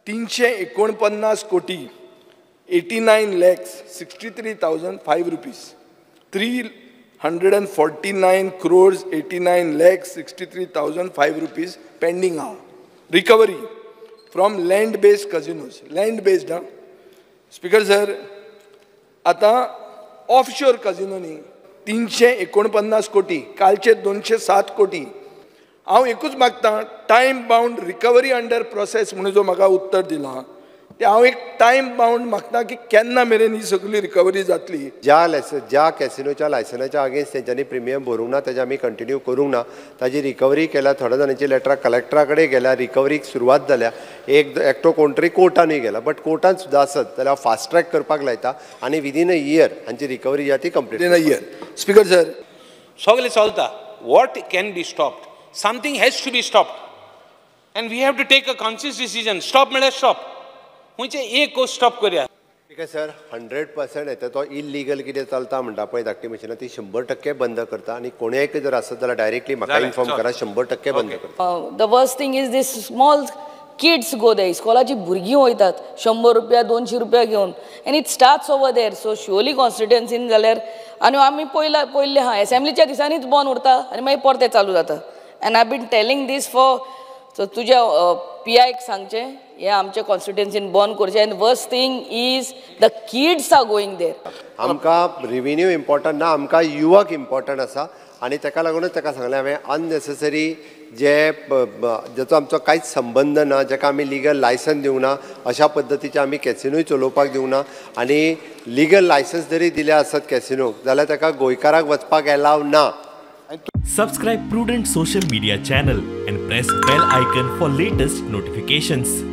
349 कोटी 89 lakhs 63,005 rupees. 349 crores 89 lakhs 63,005 rupees pending now. Recovery from land-based casinos. Land-based, huh? Speaker sir, आता offshore casino नी 349 कोटी, कालचे 207 कोटी. हांव एकूच मागता time bound recovery under process म्हणून जो म्हाका उत्तर दिलां ते हांव एक टायम बाउंड मागता की केन्ना मेरेन ही सगळी रिकवरी जातली. ज्या कॅसिनोच्या लायसनाच्या अगेन्स्ट तेंच्यांनी प्रिमियम भरूंक ना तेजे आमी कंटिन्यू करूंक ना. ताजी रिकवरी केल्या. थोड्या जाणांची लेटरां कलेक्टरा कडेन गेल्या. रिकवरीक सुरवात जाल्या. एकटो कोण तरी कोर्टानूय गेला. बट कोर्टान सुद्दां आसत जाल्यार फास्ट ट्रॅक करपाक लायता आनी विदीन अ इयर हांची रिकवरी जी ती complete. Within a year. Speaker sir, सगळें चलता. What can be stopped? Something has to be stopped and we have to take a conscious decision. Stop म्हळ्यार स्टॉप. म्हणजे एक गोष्ट स्टॉप करूया. ठीक आहे सर, 100% येता तो इलिगल कितें चलता म्हणटा पळय धाकटी मशिनां ती 100% बंद करता आनी कोणेय जर आसत जाल्यार डायरेक्टली म्हाका इन्फॉर्म करा. 100% बंद करता. The worst thing is this small kids go they. इस्कॉलाची भुरगीं वयतात 100 रुपया 200 रुपया घेवन and it starts over there. So surely कॉन्स्टिट्युएन्सीन जाल्यार आनी आमी पयले हा एसेंब्लीच्या दिसांनीच बंद उरता आनी मागीर परतें चालू जाता. And I been telling this for so तुज्या PIक सांगचें हे आमच्या कॉन्स्टिट्युएन्सीन बंद करचें. And worst thing is the kids are going there. आमकां रेव्हेन्यू इम्पॉर्टंट ना, आमकां युवक इम्पॉर्टंट आसा आनी ताका लागूनच ताका सांगलें हांवें अननेसेसरी जेचो आमचो कांयच संबंद ना, जाका आमी लिगल लायसन दिवंक ना, अशा पद्दतीचे आमी कॅसिनोय चलोवपाक दिवंक ना. आनी लिगल लायसन्स जरी दिले आसत कॅसिनोक जाल्यार ताका गोंयकाराक वचपाक एलाव ना. Subscribe Prudent social media channel and press bell icon for latest notifications.